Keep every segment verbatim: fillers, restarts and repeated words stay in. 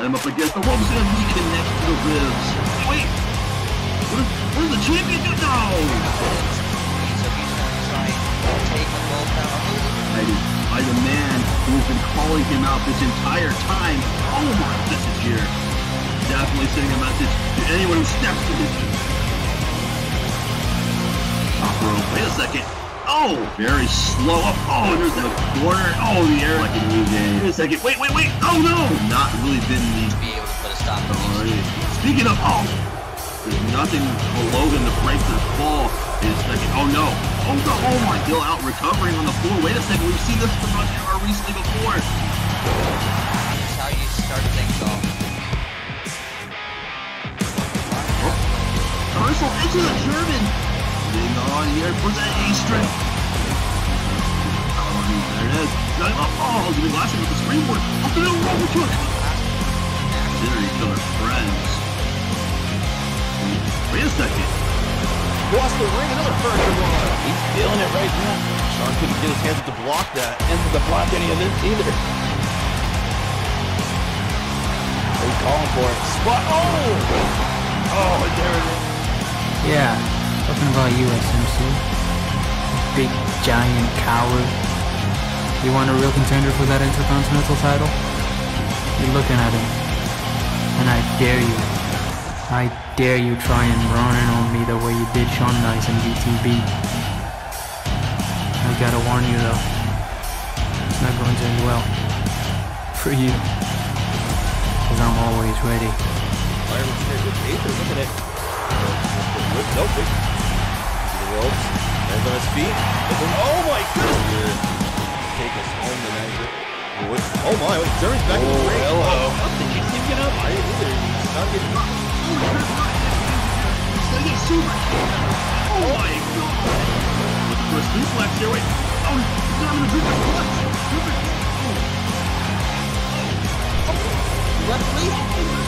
Set him up against the ropes and he connects to the ribs. Wait! What is, what is the champion do? No! So he's going to try and take the ball down. By the man who has been calling him out this entire time. Oh my, this is here. Definitely sending a message to anyone who steps to his top rope. Wait a second. Oh, very slow up. Oh, there's that corner. Oh, the air like an easy. Wait a second. Wait, wait, wait. Oh no, not really been the. To be able to put a stop to Alright. Speaking of, oh, there's nothing below him to break this fall. Wait a second. Oh no. Oh no. Oh my. Still out recovering on the floor. Wait a second. We've seen this from our recently before. That's how you start things off. Reversal into the German. Getting on here for that A string. There it is. Got him up. Oh, he's been lashing with the springboard. Up to the roll kick. Consider each other friends. Wait a second. Across the ring, another furniture one. He's feeling it right now. Sean couldn't get his hands to block that, and to block any of this either. He's calling for it. Spot. Oh! Oh, there it is. Yeah, talking about you, S M C. Big, giant coward. You want a real contender for that Intercontinental title? You're looking at him. And I dare you. I dare you try and run in on me the way you did Shawn Nice and B T B. I gotta warn you though. It's not going to end well. For you. Because I'm always ready. Byron Smith with Aether, look at it. Nope. Into the ropes. Hands on his feet. Oh my goodness! Take us home tonight. Oh my, wait, Jerry's back in the ring. Hello. Did you see him get up? I didn't either. He's not getting up. Oh my god! Looking for a suplex here. Wait. Oh, he's not going to do the clutch. Left lead.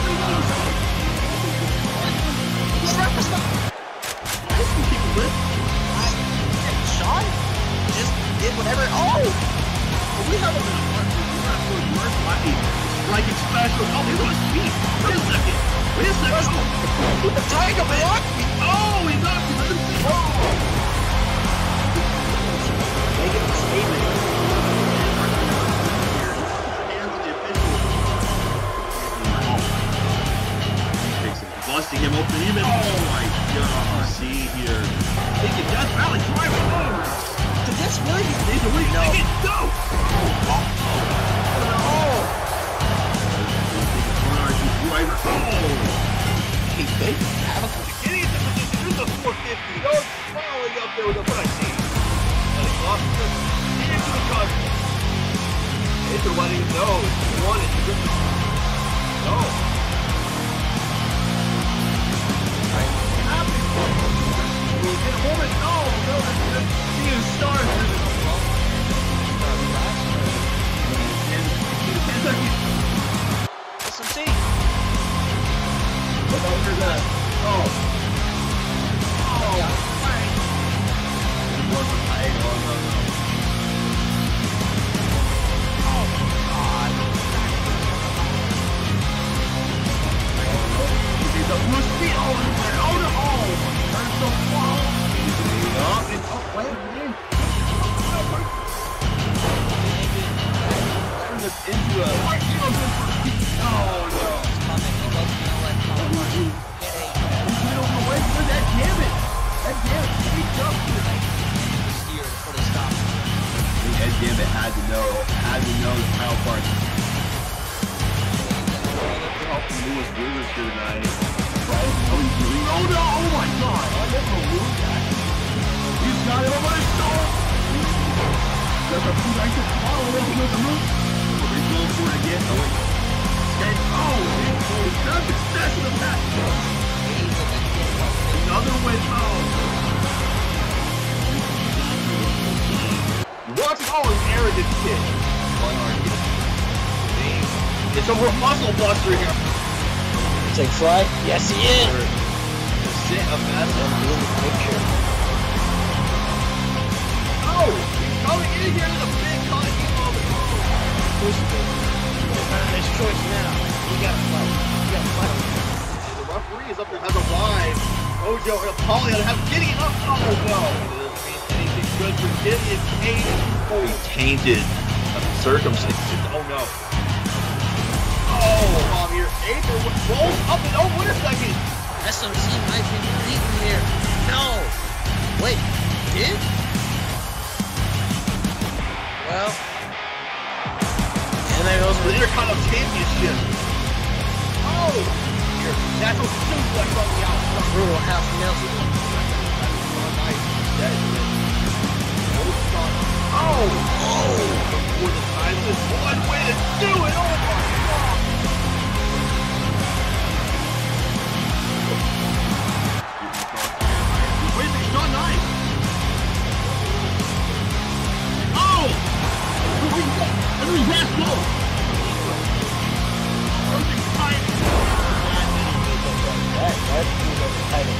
I, and Sean just did whatever. Oh! Well, we have a little work. We're not doing work. Striking special. Oh, he's on his feet. Wait a second. Wait a second. Oh, the Tiger block. Oh, he's up. He doesn't see. Oh! Making a statement. Busting him open even. Oh my god. See here. Taking Death Valley driving over. Did this really be Take it, wait, no. take it, go! Oh! Oh! Driver. Oh! He big. Have a Getting into position. There's the four fifty. Goes following up there with a what I see. Letting off the into the cut. It's letting him know he wanted to grip the go. We'll get a moment. No, no, that's seeing stars. ten seconds. S M C. Look over that. Oh. Oh. Yeah. More for tight. Oh, no, no. Oh, God. He's a blue speed. Oh, oh, no. Oh. Turns the ball. Up and up. Wait, wait. Turn this into a. Oh, no. That damn it! That damn it! He jumped Here to put a stop. I think Ed Gambit had to know, had to know the title part. Oh, Lewis Rivers here tonight. Right? Oh, he's doing. Oh no! Oh my god! I never moved that. He's got it over his soul. There's a few guys that follow him with the move. He's going for it again. Oh wait. Okay. Oh, he's got success in the back. Another win. Oh. What's all an arrogant kid? It's a muscle buster here. Take fly. Yes, he is. Sit a mess and doing the picture. Oh, he's coming in here with a big cut. He's on the phone. His choice now. He got to go. Paulie had to have Gideon up. Oh no. It doesn't mean anything good for Gideon. Cage. Oh, tainted circumstances. Oh no. Oh, Bob here. Aether rolls up and oh, wait a second. S M C might be leading here. No. Wait, did? Well. And there goes the Intercontinental Championship. Oh! Here, natural suplex on the outside. Brutal half Nelson. Oh! Oh! Before the time is one way to do it! Oh my god! Wait, it's not nice! Oh! Let me pass go! Perfect time! That, that's the title.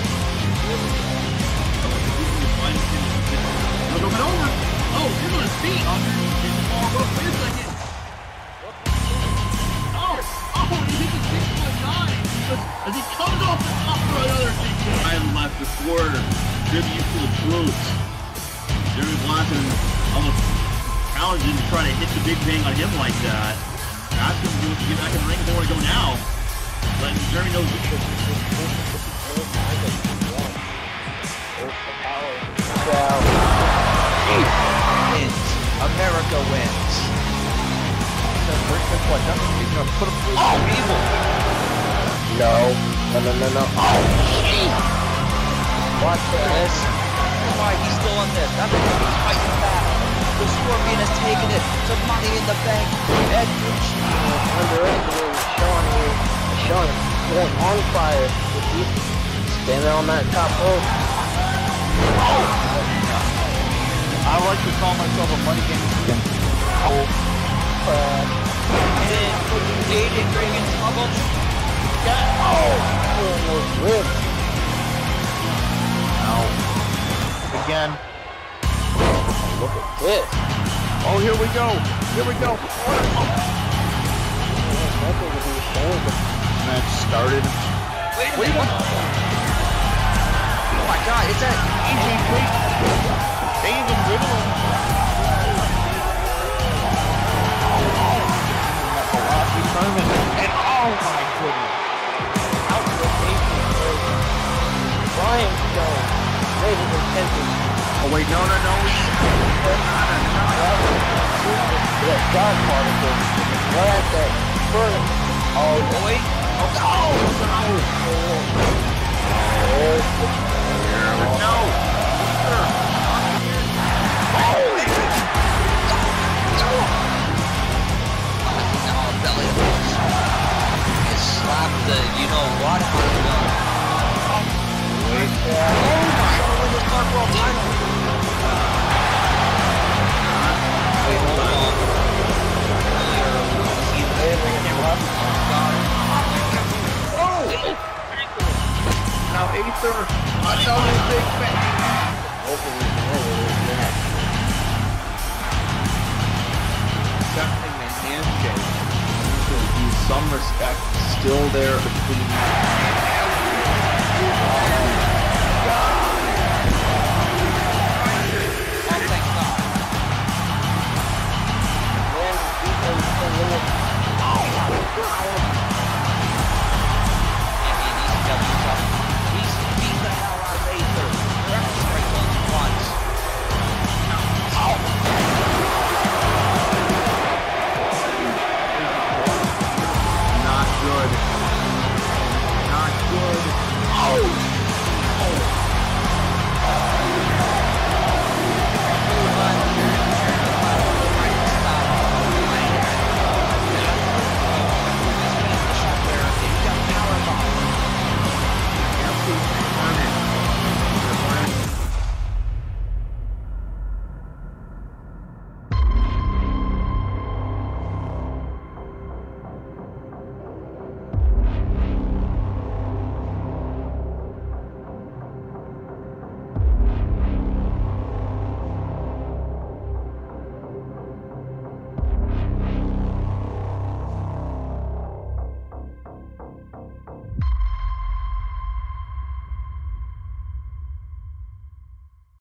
Look over and over! Oh, he's on his feet! Oh, wait a second! Oh! Oh, he hit the six foot nine! As he comes off the top for another six foot nine left before tribute to the troops. Jeremy Blackman almost challenging to try to hit the big bang on him like that. Ask him to get back in the ring if they want to go now. Letting Jeremy know the Wins. America wins. Put a Oh, evil. No. No, no, no, no. Oh, jeez. Watch This. Why he's still on this? That's because he's fighting back. The Scorpion has taken it to Money in the Bank. Ed underestimating Sean here. Sean is on fire. If he's standing on that top rope. Oh! I like to call myself a money game champion. Oh, crap. and Aiden bringing trouble. Yeah. Oh, those ribs. Ow. Again. Look at this. Oh, here we go. Here we go. Nothing to be ashamed of. Match started. Wait a minute. Oh my god, is that A J Page? Staying in middle. And oh my goodness. Brian Stone, ladies and gentlemen. Oh wait, no, no, no. That God particle. Right at that first. Oh, wait. Oh, Oh, No. no, belly horse. He slapped the, you know what, out of him. Wait. Oh my god, with his Dark World title. Wait, hold on. See the Oh! Now Aether, another big fan. Accepting a handshake. There's some respect still there between